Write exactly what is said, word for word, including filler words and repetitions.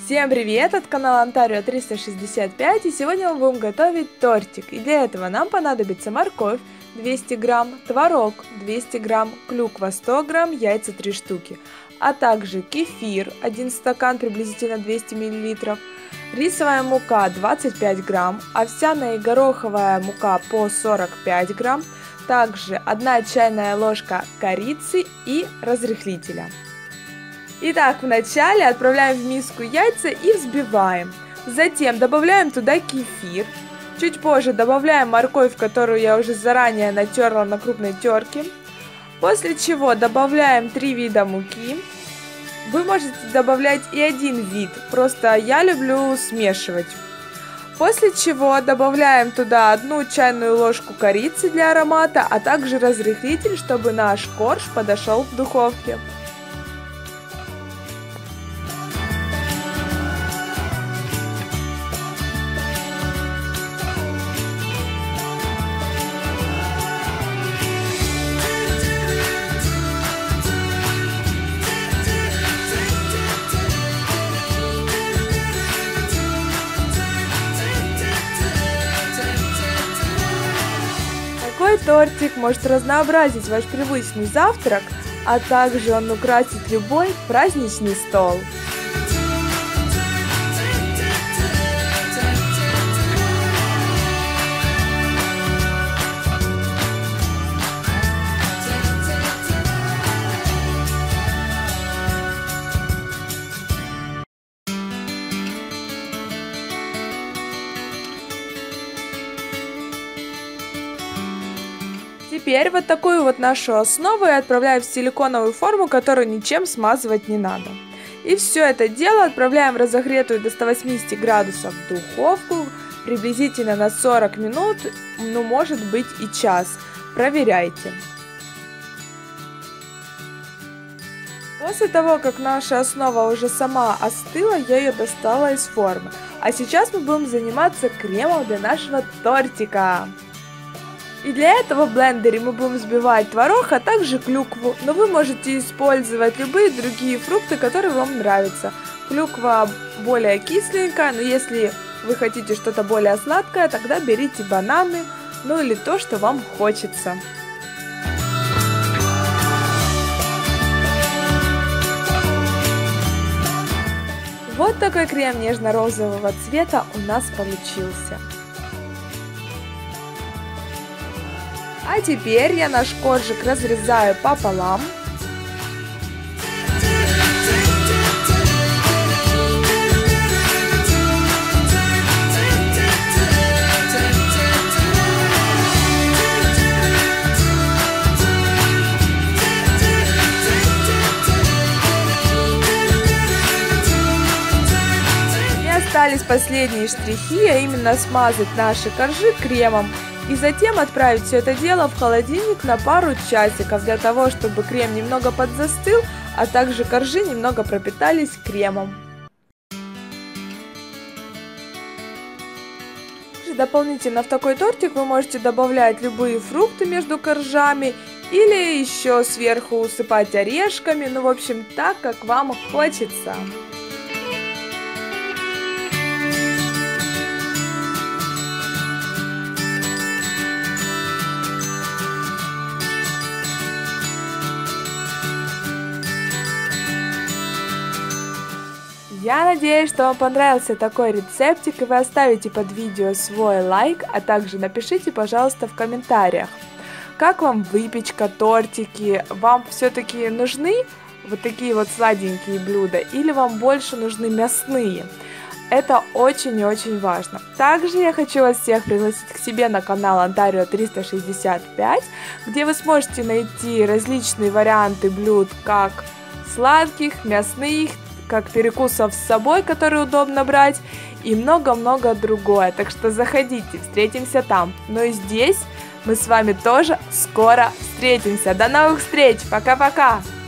Всем привет от канала Ontario триста шестьдесят пять, и сегодня мы будем готовить тортик. И для этого нам понадобится морковь двести грамм, творог двести грамм, клюква сто грамм, яйца три штуки, а также кефир один стакан, приблизительно двести миллилитров, рисовая мука двадцать пять грамм, овсяная и гороховая мука по сорок пять грамм, также одна чайная ложка корицы и разрыхлителя. Итак, вначале отправляем в миску яйца и взбиваем. Затем добавляем туда кефир. Чуть позже добавляем морковь, которую я уже заранее натерла на крупной терке. После чего добавляем три вида муки. Вы можете добавлять и один вид, просто я люблю смешивать. После чего добавляем туда одну чайную ложку корицы для аромата, а также разрыхлитель, чтобы наш корж подошел в духовке. Такой тортик может разнообразить ваш привычный завтрак, а также он украсит любой праздничный стол. Теперь вот такую вот нашу основу я отправляю в силиконовую форму, которую ничем смазывать не надо. И все это дело отправляем в разогретую до ста восьмидесяти градусов духовку приблизительно на сорок минут, ну может быть и час. Проверяйте. После того, как наша основа уже сама остыла, я ее достала из формы. А сейчас мы будем заниматься кремом для нашего тортика. И для этого в блендере мы будем взбивать творог, а также клюкву. Но вы можете использовать любые другие фрукты, которые вам нравятся. Клюква более кисленькая, но если вы хотите что-то более сладкое, тогда берите бананы, ну или то, что вам хочется. Вот такой крем нежно-розового цвета у нас получился. А теперь я наш коржик разрезаю пополам. И остались последние штрихи, а именно смазать наши коржи кремом. И затем отправить все это дело в холодильник на пару часиков, для того, чтобы крем немного подзастыл, а также коржи немного пропитались кремом. Дополнительно в такой тортик вы можете добавлять любые фрукты между коржами или еще сверху усыпать орешками, ну в общем так, как вам хочется. Я надеюсь, что вам понравился такой рецептик, и вы оставите под видео свой лайк, а также напишите, пожалуйста, в комментариях, как вам выпечка, тортики, вам все-таки нужны вот такие вот сладенькие блюда, или вам больше нужны мясные. Это очень и очень важно. Также я хочу вас всех пригласить к себе на канал Ontario триста шестьдесят пять, где вы сможете найти различные варианты блюд, как сладких, мясных, как перекусов с собой, которые удобно брать, и много-много другое. Так что заходите, встретимся там. Ну и здесь мы с вами тоже скоро встретимся. До новых встреч! Пока-пока!